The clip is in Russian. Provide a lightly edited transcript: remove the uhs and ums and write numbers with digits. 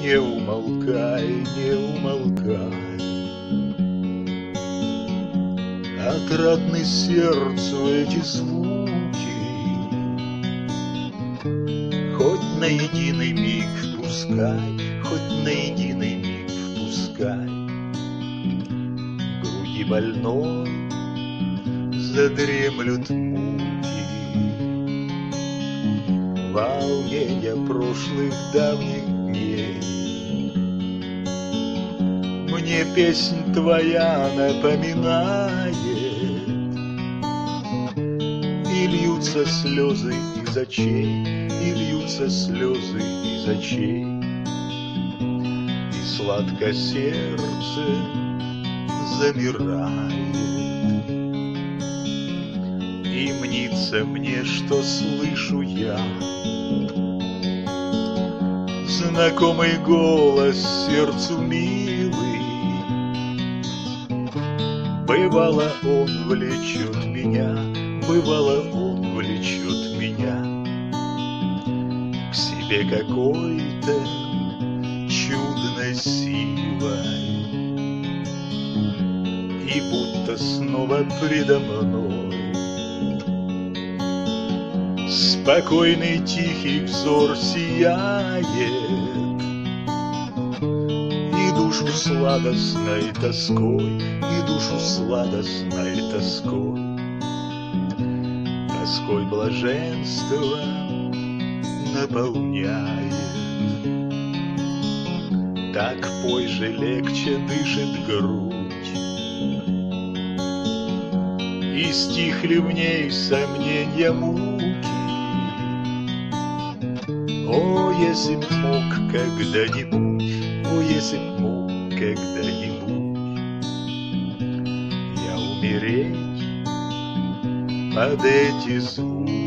Не умолкай, не умолкай. Отрадны сердцу эти звуки, хоть на единый миг впускай, хоть на единый миг впускай. В груди больной задремлют муки, волненья прошлых давних дней. Мне песнь твоя напоминает, и льются слезы из очей, и льются слезы из очей. И сладко сердце замирает, и мнится мне, что слышу я знакомый голос сердцу милый. Бывало, он влечет меня, бывало, он влечет меня к себе какой-то чудной силой, и будто снова предо мной спокойный тихий взор сияет, и душу сладостной тоской, и душу сладостной тоской, тоской блаженства наполняет. Так пой же, легче дышит грудь, и стихли в ней сомнения муки. О, если б мог когда-нибудь, о, если б мог когда-нибудь я умереть под эти звуки.